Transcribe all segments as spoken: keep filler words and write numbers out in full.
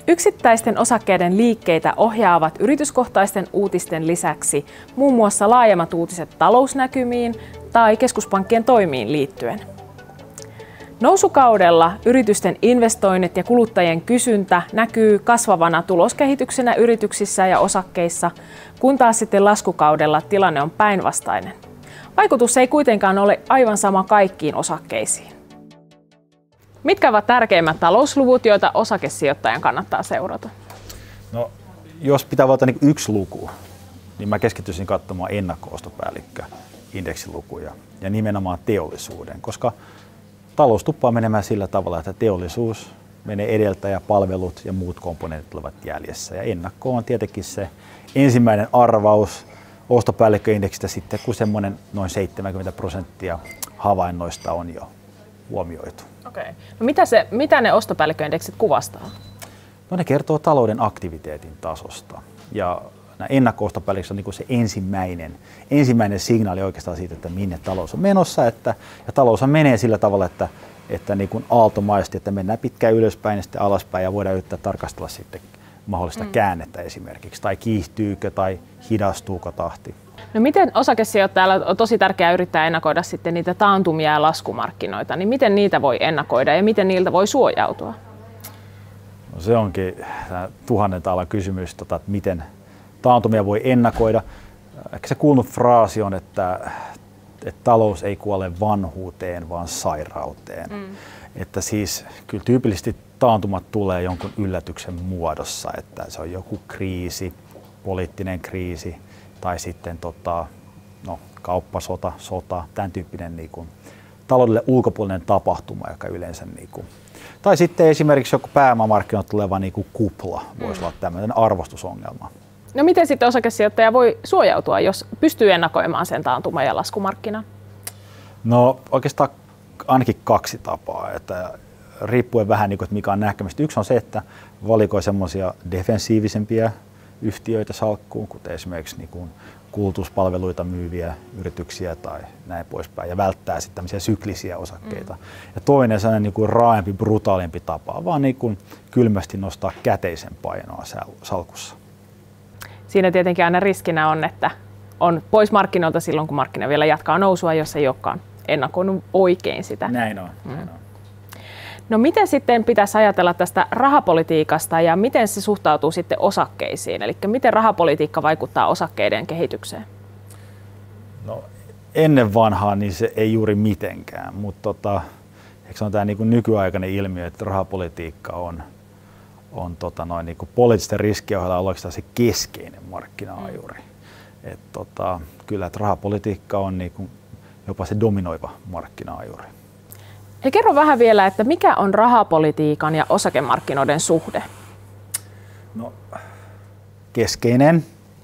Yksittäisten osakkeiden liikkeitä ohjaavat yrityskohtaisten uutisten lisäksi muun muassa laajemmat uutiset talousnäkymiin tai keskuspankkien toimiin liittyen. Nousukaudella yritysten investoinnit ja kuluttajien kysyntä näkyy kasvavana tuloskehityksenä yrityksissä ja osakkeissa, kun taas sitten laskukaudella tilanne on päinvastainen. Vaikutus ei kuitenkaan ole aivan sama kaikkiin osakkeisiin. Mitkä ovat tärkeimmät talousluvut, joita osakesijoittajan kannattaa seurata? No, jos pitää valita niin yksi luku, niin mä keskittyisin katsomaan ennakko-ostopäällikkö indeksilukuja ja nimenomaan teollisuuden, koska talous tuppaa menemään sillä tavalla, että teollisuus menee edeltä ja palvelut ja muut komponentit ovat jäljessä. Ja ennakko on tietenkin se ensimmäinen arvaus ostopäällikköindeksistä sitten, kun semmoinen noin seitsemänkymmentä prosenttia havainnoista on jo huomioitu. Okei. No mitä, se, mitä ne ostopäällikköindeksit kuvastaa? No ne kertoo talouden aktiviteetin tasosta. Ja nämä ennakko-ostopäälliköt on niin kuin se ensimmäinen, ensimmäinen signaali oikeastaan siitä, että minne talous on menossa. Että, ja talous menee sillä tavalla, että, että niin kuin aaltomaisesti, että mennään pitkään ylöspäin ja sitten alaspäin ja voidaan yrittää tarkastella sitten mahdollista mm. käännettä esimerkiksi, tai kiihtyykö tai hidastuuko tahti. No miten osakesijoittajalla on tosi tärkeää yrittää ennakoida sitten niitä taantumia ja laskumarkkinoita, niin miten niitä voi ennakoida ja miten niiltä voi suojautua? No se onkin tuhannen taalan kysymys, tota, että miten taantumia voi ennakoida. Ehkä se kuulunut fraasi on, että, että talous ei kuole vanhuuteen, vaan sairauteen. Mm. Että siis kyllä tyypillisesti taantumat tulee jonkun yllätyksen muodossa, että se on joku kriisi, poliittinen kriisi tai sitten tota, no, kauppasota, sota, tämän tyyppinen niin kuin, taloudelle ulkopuolinen tapahtuma, joka yleensä niin kuin, tai sitten esimerkiksi joku pääomamarkkinoilta tuleva niin kuin kupla voisi mm. olla tämmöinen arvostusongelma. No miten sitten osakesijoittaja voi suojautua, jos pystyy ennakoimaan sen taantuma- ja laskumarkkinan? No oikeastaan ainakin kaksi tapaa, että riippuen vähän, että mikä on nähtämistä. Yksi on se, että valikoi semmoisia defensiivisempiä yhtiöitä salkkuun, kuten esimerkiksi niin kuin kulutuspalveluita myyviä yrityksiä tai näin poispäin, ja välttää sitten tämmöisiä syklisiä osakkeita. Mm. Ja toinen sellainen niin kuin raaempi, brutaalimpi tapa, vaan niin kuin kylmästi nostaa käteisen painoa salkussa. Siinä tietenkin aina riskinä on, että on pois markkinoilta silloin, kun markkina vielä jatkaa nousua, jos ei olekaan ennakoinut oikein sitä. Näin on. Mm. Näin on. No miten sitten pitäisi ajatella tästä rahapolitiikasta ja miten se suhtautuu sitten osakkeisiin? Eli miten rahapolitiikka vaikuttaa osakkeiden kehitykseen? No ennen vanhaa niin se ei juuri mitenkään, mutta tota, eikö se on tämä niin nykyaikainen ilmiö, että rahapolitiikka on, on tota noin niin poliittisten riskien ohella oikeastaan se keskeinen markkina-ajuri. Mm. Et tota, kyllä että rahapolitiikka on niin kuin jopa se dominoiva markkina-ajuri. Ja kerro vähän vielä, että mikä on rahapolitiikan ja osakemarkkinoiden suhde? No, keskeinen.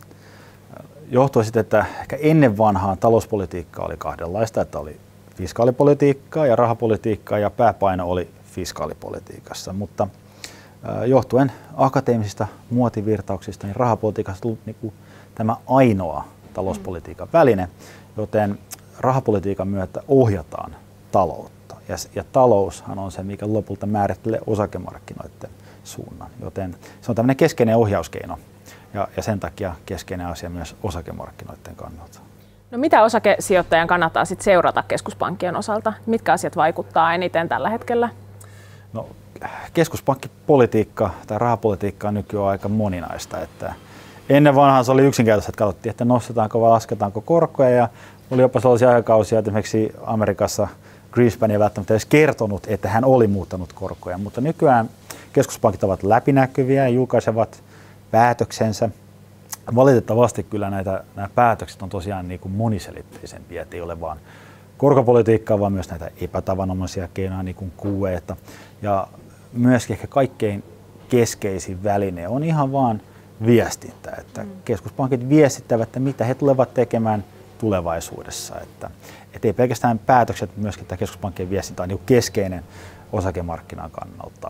Johtuu sitten, että ehkä ennen vanhaan talouspolitiikka oli kahdenlaista, että oli fiskaalipolitiikkaa ja rahapolitiikkaa ja pääpaino oli fiskaalipolitiikassa, mutta johtuen akateemisista muotivirtauksista, niin rahapolitiikasta on tullut niin kuin tämä ainoa talouspolitiikan väline, joten rahapolitiikan myötä ohjataan taloutta. Ja, ja taloushan on se, mikä lopulta määrittelee osakemarkkinoiden suunnan, joten se on tämmöinen keskeinen ohjauskeino ja, ja sen takia keskeinen asia myös osakemarkkinoiden kannalta. No mitä osakesijoittajan kannattaa sit seurata keskuspankkien osalta? Mitkä asiat vaikuttaa eniten tällä hetkellä? No, keskuspankkipolitiikka tai rahapolitiikka on nykyään aika moninaista. Että ennen vanhaan se oli yksinkertaisesti, että katsottiin, että nostetaanko vai lasketaanko korkoja, ja oli jopa sellaisia aikakausia, että esimerkiksi Amerikassa Greenspan ei välttämättä edes kertonut, että hän oli muuttanut korkoja, mutta nykyään keskuspankit ovat läpinäkyviä ja julkaisevat päätöksensä. Valitettavasti kyllä näitä, nämä päätökset on tosiaan niin kuin moniselitteisempiä, että ei ole vain korkopolitiikkaa, vaan myös näitä epätavanomaisia keinoja, niin kuin Q E:tä. Ja myöskin ehkä kaikkein keskeisin väline on ihan vaan viestintä, että mm. keskuspankit viestittävät, että mitä he tulevat tekemään tulevaisuudessa. Että, että ei pelkästään päätökset, myöskin tämä keskuspankkien viestintä on niin keskeinen osakemarkkinan kannalta.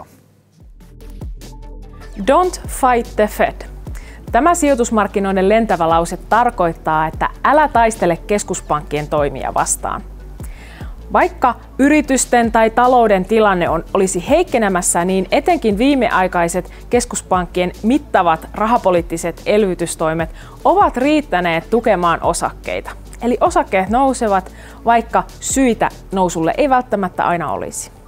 Don't fight the Fed. Tämä sijoitusmarkkinoiden lentävä lause tarkoittaa, että älä taistele keskuspankkien toimia vastaan. Vaikka yritysten tai talouden tilanne on, olisi heikkenemässä, niin etenkin viimeaikaiset keskuspankkien mittavat rahapoliittiset elvytystoimet ovat riittäneet tukemaan osakkeita. Eli osakkeet nousevat, vaikka syitä nousulle ei välttämättä aina olisi.